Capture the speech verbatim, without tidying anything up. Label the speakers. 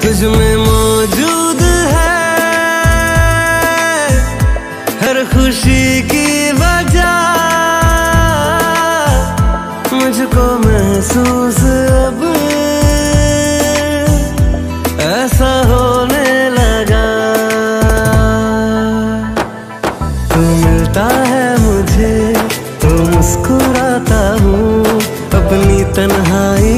Speaker 1: तुझ में मौजूद है हर खुशी की वजह, मुझको महसूस अब ऐसा होने लगा। तू मिलता है मुझे तो मुस्कुराता हूँ, अपनी तन्हाई